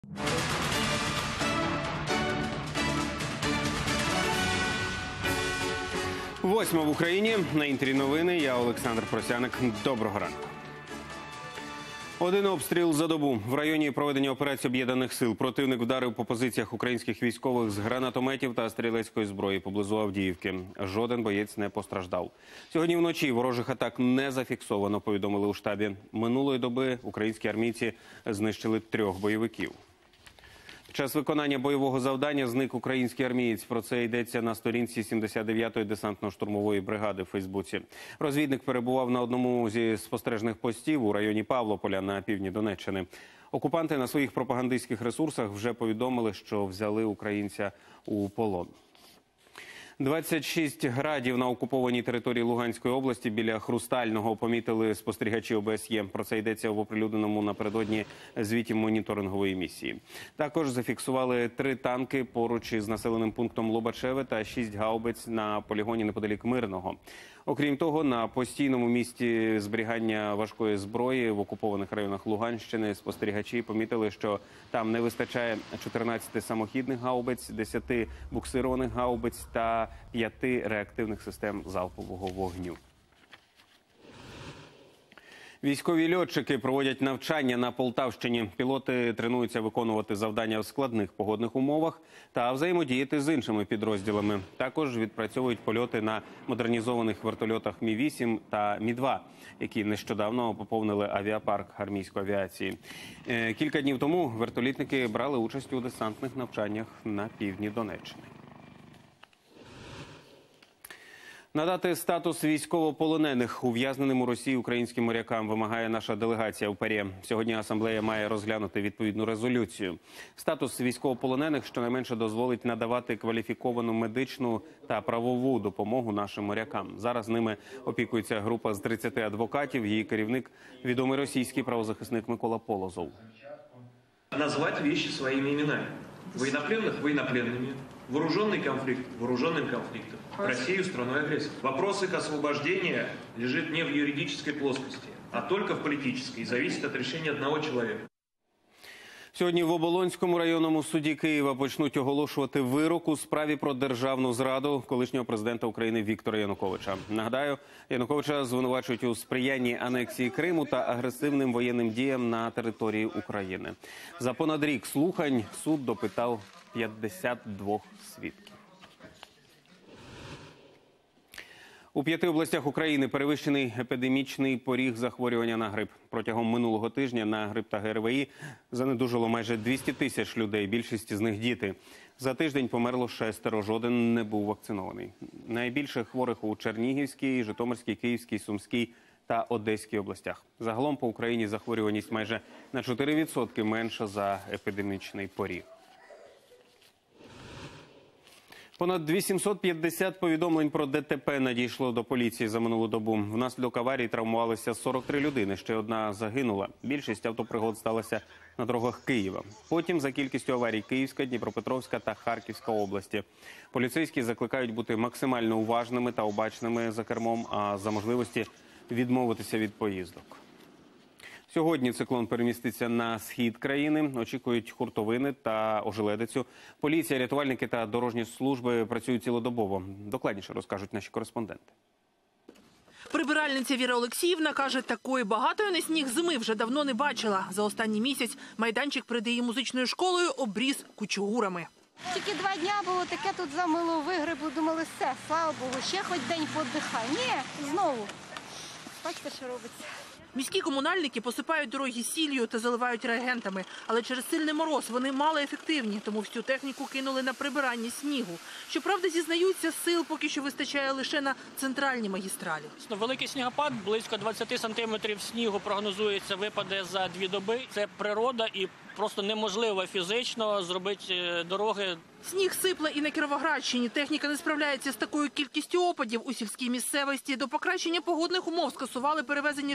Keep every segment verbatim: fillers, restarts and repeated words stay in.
Восьма в Україні. На інтері новини. Я Олександр Просяник. Доброго ранку. Один обстріл за добу. В районі проведення операції Об'єднаних сил противник вдарив по позиціях українських військових з гранатометів та стрілецької зброї поблизу Авдіївки. Жоден боєць не постраждав. Сьогодні вночі ворожих атак не зафіксовано, повідомили у штабі. Минулої доби українські армійці знищили трьох бойовиків. Під час виконання бойового завдання зник український армієць. Про це йдеться на сторінці сімдесят дев'ятої десантно-штурмової бригади в Фейсбуці. Розвідник перебував на одному зі спостережних постів у районі Павлополя на півдні Донеччини. Окупанти на своїх пропагандистських ресурсах вже повідомили, що взяли українця у полон. двадцять шість градів на окупованій території Луганської області біля Хрустального помітили спостерігачі О Б С Є. Про це йдеться в оприлюдненому напередодні звіті моніторингової місії. Також зафіксували три танки поруч із населеним пунктом Лобачеве та шість гаубиць на полігоні неподалік Мирного. Окрім того, на постійному місці зберігання важкої зброї в окупованих районах Луганщини спостерігачі помітили, що там не вистачає чотирнадцяти самохідних гаубиць, десяти буксированих гаубиць та п'яти реактивних систем залпового вогню. Військові льотчики проводять навчання на Полтавщині. Пілоти тренуються виконувати завдання в складних погодних умовах та взаємодіяти з іншими підрозділами. Також відпрацьовують польоти на модернізованих вертольотах Мі вісім та Мі два, які нещодавно поповнили авіапарк армійської авіації. Кілька днів тому вертолітники брали участь у десантних навчаннях на півдні Донеччини. Надати статус військовополонених ув'язненим у Росії українським морякам вимагає наша делегація в ПАРЄ. Сьогодні асамблея має розглянути відповідну резолюцію. Статус військовополонених щонайменше дозволить надавати кваліфіковану медичну та правову допомогу нашим морякам. Зараз ними опікується група з тридцяти адвокатів. Її керівник – відомий російський правозахисник Микола Полозов. Назвати речі своїми іменами. Военнопленных – военнопленными, вооруженный конфликт – вооруженным конфликтом, Россию – страной-агрессором. Вопрос их освобождения лежит не в юридической плоскости, а только в политической и зависит от решения одного человека. Сьогодні в Оболонському районному суді Києва почнуть оголошувати вирок у справі про державну зраду колишнього президента України Віктора Януковича. Нагадаю, Януковича звинувачують у сприянні анексії Криму та агресивним воєнним діям на території України. За понад рік слухань суд допитав п'ятдесят двох свідків. У п'яти областях України перевищений епідемічний поріг захворювання на грип. Протягом минулого тижня на грип та Г Р В І занедужало майже двісті тисяч людей, більшість з них діти. За тиждень померло шестеро, жоден не був вакцинований. Найбільше хворих у Чернігівській, Житомирській, Київській, Сумській та Одеській областях. Загалом по Україні захворюваність майже на чотири відсотки менша за епідемічний поріг. Понад вісімсот п'ятдесят повідомлень про Д Т П надійшло до поліції за минулу добу. Внаслідок аварії травмувалися сорок три людини, ще одна загинула. Більшість автопригод сталося на дорогах Києва. Потім за кількістю аварій Київська, Дніпропетровська та Харківська області. Поліцейські закликають бути максимально уважними та обачними за кермом, а за можливості відмовитися від поїздок. Сьогодні циклон переміститься на схід країни. Очікують хуртовини та ожеледицю. Поліція, рятувальники та дорожні служби працюють цілодобово. Докладніше розкажуть наші кореспонденти. Прибиральниця Віра Олексіївна каже, такої багатої на сніг зими вже давно не бачила. За останній місяць майданчик перед її музичною школою обріс кучугурами. Тільки два дня було таке, тут замило, вигребли, думали, все, слава Богу, ще хоч день подихай. Ні, знову. Бачите, що робиться. Міські комунальники посипають дороги сіллю та заливають реагентами. Але через сильний мороз вони малоефективні, тому всю техніку кинули на прибирання снігу. Щоправда, зізнаються, сил поки що вистачає лише на центральній магістралі. Великий снігопад, близько двадцяти сантиметрів снігу прогнозується, випаде за дві доби. Це природа і просто неможливо фізично зробити дороги. Сніг сипле і на Кіровоградщині. Техніка не справляється з такою кількістю опадів. У сільській місцевості до покращення погодних умов скасували перевезення школярів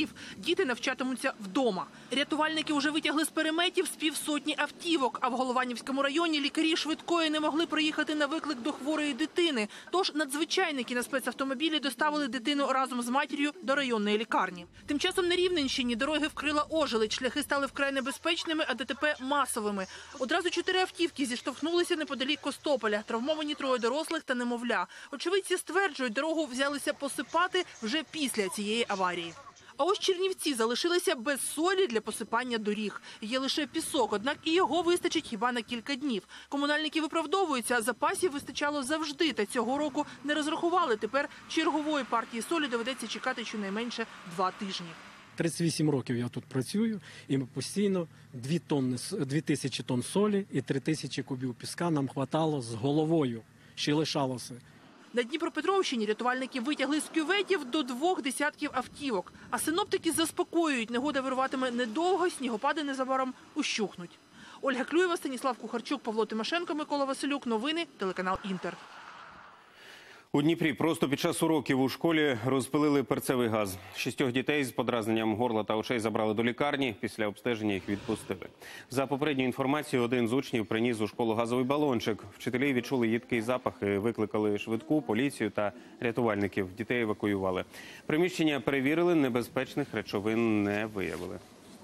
школярів. Діти навчатимуться вдома. Рятувальники вже витягли з переметів з півсотні автівок, а в Голованівському районі лікарі швидкої не могли приїхати на виклик до хворої дитини. Тож надзвичайники на спецавтомобілі доставили дитину разом з матір'ю до районної лікарні. Тим часом на Рівненщині дороги вкрила ожеледь, шляхи стали вкрай небезпечними, а ДТП масовими. Одразу чотири автівки зіштовхнулися неподалік Костополя. Травмовані троє дорослих та немовля. Очевидці стверджують, дорогу взялися посипати вже після цієї аварії. А ось Чернівці залишилися без солі для посипання доріг. Є лише пісок, однак і його вистачить хіба на кілька днів. Комунальники виправдовуються, запасів вистачало завжди, та цього року не розрахували. Тепер чергової партії солі доведеться чекати щонайменше два тижні. тридцять вісім років я тут працюю, і ми постійно дві тонни, дві тисячі тонн солі і три тисячі кубів піска нам хватало з головою, ще лишалося. На Дніпропетровщині рятувальники витягли з кюветів до двох десятків автівок. А синоптики заспокоюють, негода вируватиме недовго, снігопади незабаром ущухнуть. Ольга Клюєва, Станіслав Кухарчук, Павло Тимошенко, Микола Василюк. Новини, телеканал «Інтер». У Дніпрі просто під час уроків у школі розпилили перцевий газ. Шістьох дітей з подразненням горла та очей забрали до лікарні. Після обстеження їх відпустили. За попередньою інформацією, один з учнів приніс у школу газовий балончик. Вчителі відчули їдкий запах і викликали швидку, поліцію та рятувальників. Дітей евакуювали. Приміщення перевірили, небезпечних речовин не виявили.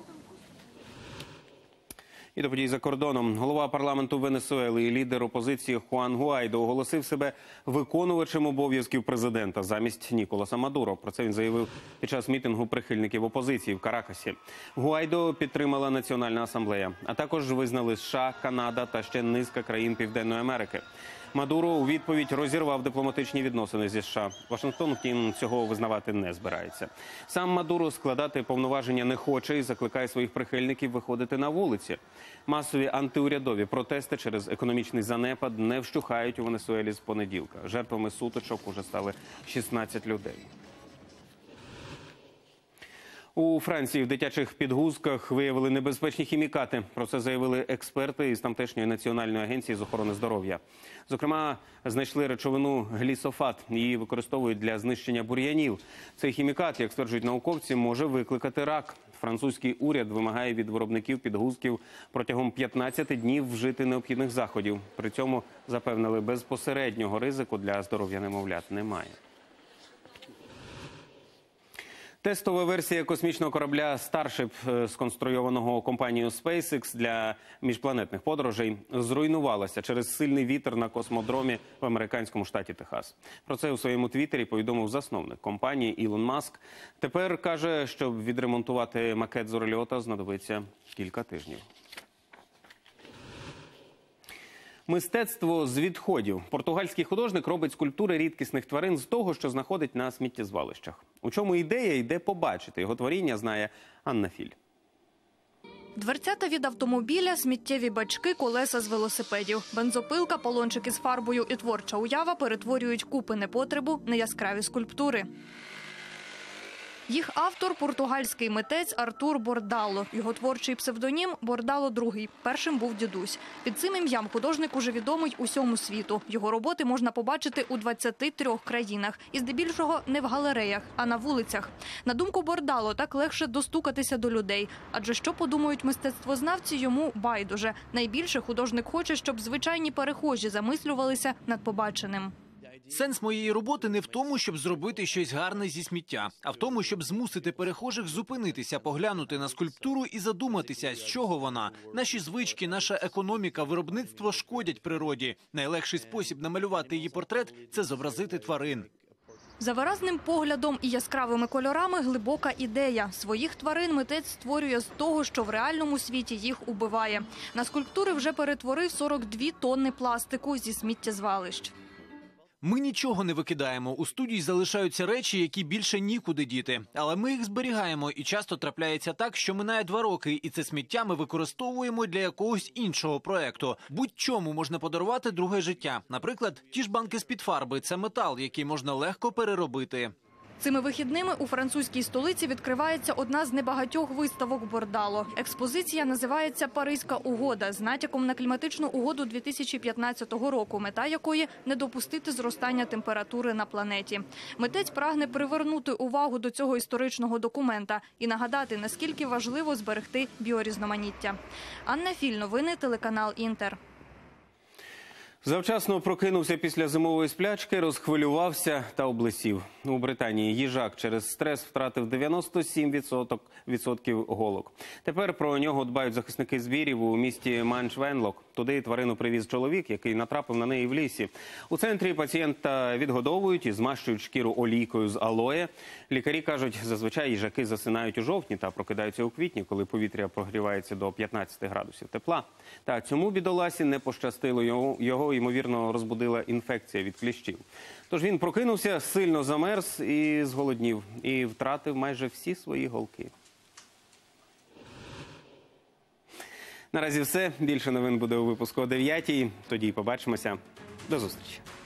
І до подій за кордоном. Голова парламенту Венесуели і лідер опозиції Хуан Гуайдо оголосив себе виконувачем обов'язків президента замість Ніколаса Мадуро. Про це він заявив під час мітингу прихильників опозиції в Каракасі. Гуайдо підтримала Національна асамблея, а також визнали США, Канада та ще низка країн Південної Америки. Мадуро у відповідь розірвав дипломатичні відносини зі США. Вашингтон, втім, цього визнавати не збирається. Сам Мадуро складати повноваження не хоче і закликає своїх прихильників виходити на вулиці. Масові антиурядові протести через економічний занепад не вщухають у Венесуелі з понеділка. Жертвами сутичок уже стали шістнадцять людей. У Франції в дитячих підгузках виявили небезпечні хімікати. Про це заявили експерти із тамтешньої національної агенції з охорони здоров'я. Зокрема, знайшли речовину глісофат. Її використовують для знищення бур'янів. Цей хімікат, як стверджують науковці, може викликати рак. Французький уряд вимагає від виробників підгузків протягом п'ятнадцяти днів вжити необхідних заходів. При цьому запевнили, безпосереднього ризику для здоров'я немовлят немає. Тестова версія космічного корабля Starship, сконструйованого компанією SpaceX для міжпланетних подорожей, зруйнувалася через сильний вітер на космодромі в американському штаті Техас. Про це у своєму твіттері повідомив засновник компанії Ілон Маск. Тепер, каже, щоб відремонтувати макет зорольота, знадобиться кілька тижнів. Мистецтво з відходів. Португальський художник робить скульптури рідкісних тварин з того, що знаходить на сміттєзвалищах. У чому ідея і де побачити його творіння, знає Анна Філь. Дверцята від автомобіля, сміттєві бачки, колеса з велосипедів. Бензопилка, балончики з фарбою і творча уява перетворюють купи непотребу на яскраві скульптури. Їх автор – португальський митець Артур Бордало. Його творчий псевдонім – Бордало другий. Першим був дідусь. Під цим ім'ям художник уже відомий усьому світу. Його роботи можна побачити у двадцяти трьох країнах. І здебільшого не в галереях, а на вулицях. На думку Бордало, так легше достукатися до людей. Адже що подумають мистецтвознавці, йому байдуже. Найбільше художник хоче, щоб звичайні перехожі замислювалися над побаченим. Сенс моєї роботи не в тому, щоб зробити щось гарне зі сміття, а в тому, щоб змусити перехожих зупинитися, поглянути на скульптуру і задуматися, з чого вона. Наші звички, наша економіка, виробництво шкодять природі. Найлегший спосіб намалювати її портрет – це зобразити тварин. За виразним поглядом і яскравими кольорами глибока ідея. Своїх тварин митець створює з того, що в реальному світі їх убиває. На скульптури вже перетворив сорок дві тонни пластику зі сміттєзвалищ. Ми нічого не викидаємо. У студії залишаються речі, які більше нікуди діти. Але ми їх зберігаємо, і часто трапляється так, що минає два роки, і це сміття ми використовуємо для якогось іншого проекту. Будь-чому можна подарувати друге життя. Наприклад, ті ж банки з-під фарби – це метал, який можна легко переробити. Цими вихідними у французькій столиці відкривається одна з небагатьох виставок Бордало. Експозиція називається «Паризька угода» з натяком на кліматичну угоду дві тисячі п'ятнадцятого року, мета якої – не допустити зростання температури на планеті. Митець прагне привернути увагу до цього історичного документа і нагадати, наскільки важливо зберегти біорізноманіття. Анна Філь, новини, телеканал «Інтер». Завчасно прокинувся після зимової сплячки, розхвилювався та облисів. У Британії їжак через стрес втратив дев'яносто сім відсотків голок. Тепер про нього дбають захисники звірів у місті Манч-Венлок. Туди тварину привіз чоловік, який натрапив на неї в лісі. У центрі пацієнта відгодовують і змащують шкіру олійкою з алоє. Лікарі кажуть, зазвичай їжаки засинають у жовтні та прокидаються у квітні, коли повітря прогрівається до п'ятнадцяти градусів тепла. Та цьому бідоласі не пощастило. Його, його ймовірно, розбудила інфекція від кліщів. Тож він прокинувся, сильно замерз і зголоднів. І втратив майже всі свої голки. Наразі все. Більше новин буде у випуску о дев'ятій. Тоді побачимося. До зустрічі.